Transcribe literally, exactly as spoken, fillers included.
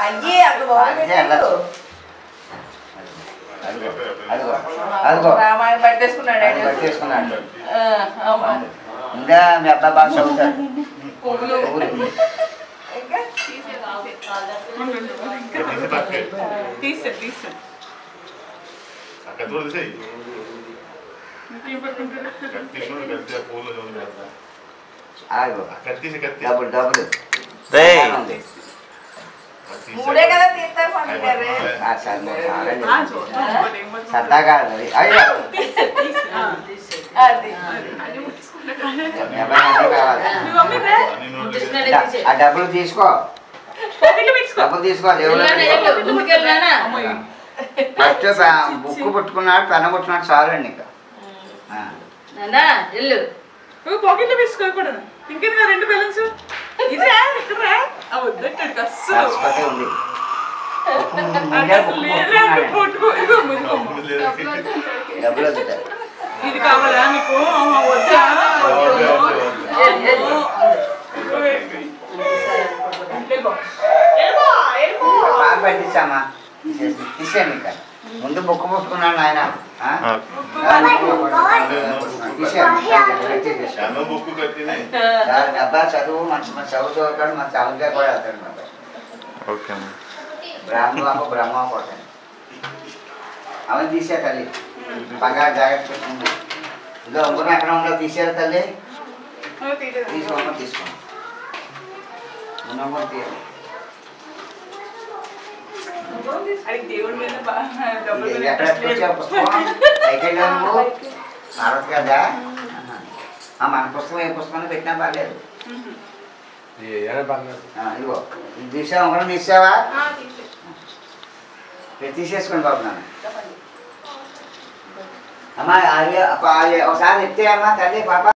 అయ్యే అక్కడ బాగుంది రామాయణ పట్టేసుకున్నాడు పట్టేసుకున్నాడు ఇంకా మీ అబ్బాయి బాగా చదువుతాడు తీసే తీసే డబ్బులు డబ్బులు మూడే కదా తీస్తారు సరదాగా అయ్యో ఆ డబ్బులు తీసుకో డబ్బులు తీసుకో ఫస్ట్ బుక్ పుట్టుకున్నాడు పెన్న పుట్టుకున్నాడు చాలండి ఇంకా పాకెట్ తీసుకోకూడదు ఇంకేందుకు రెండు బ్యాలెన్స్ ఇది ఉంది ఇది కావాలా నీకు వద్దా బాగా పెట్టించామా తీసేయండి ఇంకా ముందు బుక్ పుట్టుకున్నాడు ఆయన డబ్బా చదువు మంచి మంచి చదువు చదువుతాడు మన చదువుగా కూడా వెళ్తాడు మన బ్రహ్మ బ్రహ్మ కొట్టాను అవన్నీ తీసే తల్లి బాగా జాగ్రత్త పెట్టుకుంది ఇదో ఉంగురం ఎక్కడ ఉండవు తీసేరు తల్లి తీసుకోమని తీసుకోండి ఉన్నప్పుడు తీయాలి ఎక్కడ పుస్తకం సైకిల్ మారదు కదా మన పుస్తకం ఏ పుస్తకం పెట్టినా బాగాలేదు ఇదిగో ఇది తీసావా ఉంగరం తీసావా తీసేసుకోండి బాబు నాన్న అమ్మా ఒకసారి ఎత్తే అమ్మా తల్లి పాప